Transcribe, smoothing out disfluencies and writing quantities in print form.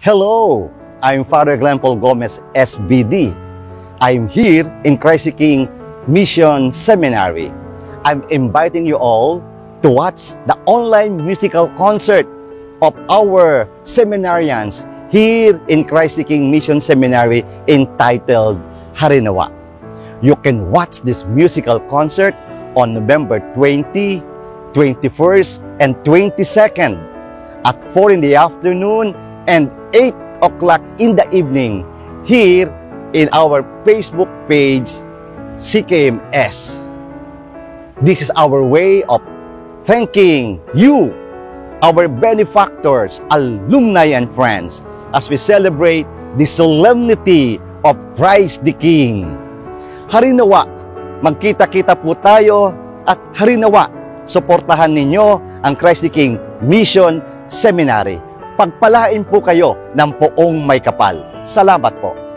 Hello, I'm Father Glenn Paul Gomez, SBD. I'm here in Christ the King Mission Seminary. I'm inviting you all to watch the online musical concert of our seminarians here in Christ the King Mission Seminary entitled Harinawa. You can watch this musical concert on November 20, 21st, and 22nd at 4 in the afternoon and 8 o'clock in the evening here in our Facebook page, CKMS. This is our way of thanking you, our benefactors, alumni, and friends, as we celebrate the solemnity of Christ the King. Harinawa, magkita-kita po tayo at harinawa, suportahan ninyo ang Christ the King Mission Seminary. Pagpalain po kayo ng poong may kapal. Salamat po.